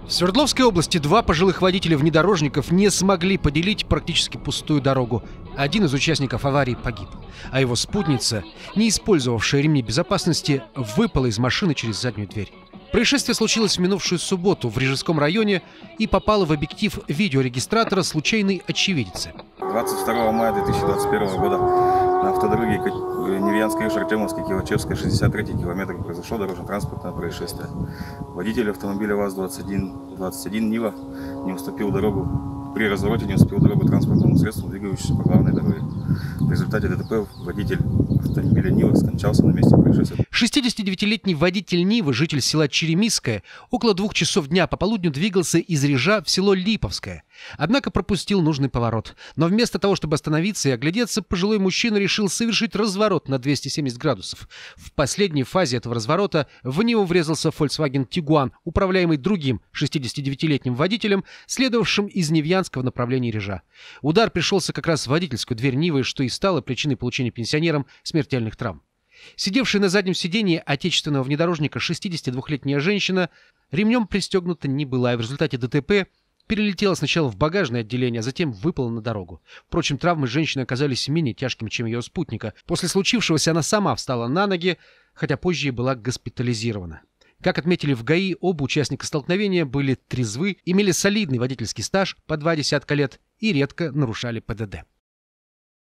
В Свердловской области два пожилых водителя внедорожников не смогли поделить практически пустую дорогу. Один из участников аварии погиб, а его спутница, не использовавшая ремни безопасности, выпала из машины через заднюю дверь. Происшествие случилось в минувшую субботу в Рижском районе и попало в объектив видеорегистратора случайной очевидицы. 22 мая 2021 года на автодороге Невьянск-Артемовский, Килачевская, 63 километр произошло дорожно-транспортное происшествие. Водитель автомобиля ВАЗ-21 Нива не уступил дорогу, при развороте не уступил дорогу транспортному средству, двигающемуся по главной дороге. В результате ДТП водитель автомобиля Нива скончался на месте происшествия. 69-летний водитель Нивы, житель села Черемисское, около 2 часов дня по полудню двигался из Рижа в село Липовское. Однако пропустил нужный поворот. Но вместо того, чтобы остановиться и оглядеться, пожилой мужчина решил совершить разворот на 270 градусов. В последней фазе этого разворота в него врезался Volkswagen Tiguan, управляемый другим 69-летним водителем, следовавшим из Невьянска в направлении Рижа. Удар пришелся как раз в водительскую дверь Нивы, что и стало причиной получения пенсионерам смертельных травм. Сидевшая на заднем сидении отечественного внедорожника 62-летняя женщина ремнем пристегнута не была, и в результате ДТП перелетела сначала в багажное отделение, а затем выпала на дорогу. Впрочем, травмы женщины оказались менее тяжкими, чем ее спутника. После случившегося она сама встала на ноги, хотя позже и была госпитализирована. Как отметили в ГАИ, оба участника столкновения были трезвы, имели солидный водительский стаж по 20 лет и редко нарушали ПДД.